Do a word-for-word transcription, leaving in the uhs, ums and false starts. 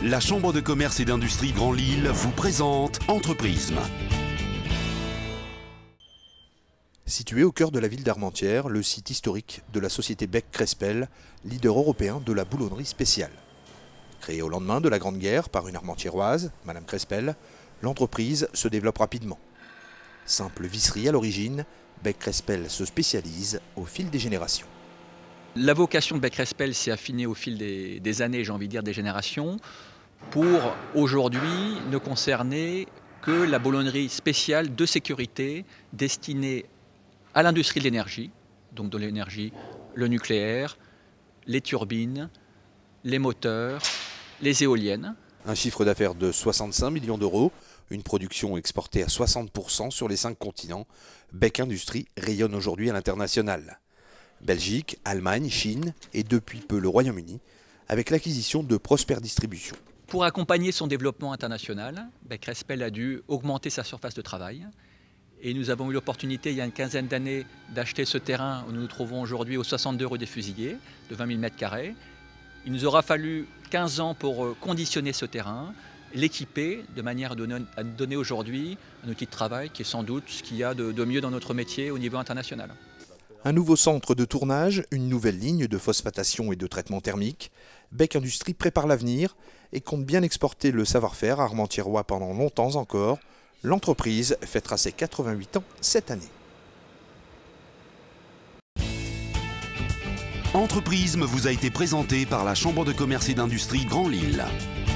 La Chambre de commerce et d'industrie Grand Lille vous présente Entreprisme. Situé au cœur de la ville d'Armentières, le site historique de la société Bec-Crespel, leader européen de la boulonnerie spéciale. Créée au lendemain de la Grande Guerre par une armentiéroise, Madame Crespel, l'entreprise se développe rapidement. Simple visserie à l'origine, Bec-Crespel se spécialise au fil des générations. La vocation de Bec-Crespel s'est affinée au fil des, des années, j'ai envie de dire des générations, pour aujourd'hui ne concerner que la boulonnerie spéciale de sécurité destinée à l'industrie de l'énergie, donc de l'énergie, le nucléaire, les turbines, les moteurs, les éoliennes. Un chiffre d'affaires de soixante-cinq millions d'euros, une production exportée à soixante pour cent sur les cinq continents, Bec Industrie rayonne aujourd'hui à l'international. Belgique, Allemagne, Chine et depuis peu le Royaume-Uni, avec l'acquisition de Prosper Distribution. Pour accompagner son développement international, Bec-Crespel a dû augmenter sa surface de travail. Et nous avons eu l'opportunité, il y a une quinzaine d'années, d'acheter ce terrain où nous nous trouvons aujourd'hui au soixante-deux rue des Fusiliers, de vingt mille mètres carrés. Il nous aura fallu quinze ans pour conditionner ce terrain, l'équiper de manière à donner, à donner aujourd'hui un outil de travail qui est sans doute ce qu'il y a de, de mieux dans notre métier au niveau international. Un nouveau centre de tournage, une nouvelle ligne de phosphatation et de traitement thermique. Bec Industrie prépare l'avenir et compte bien exporter le savoir-faire armentiérois pendant longtemps encore. L'entreprise fêtera ses quatre-vingt-huit ans cette année. Entreprisme vous a été présenté par la Chambre de commerce et d'industrie Grand Lille.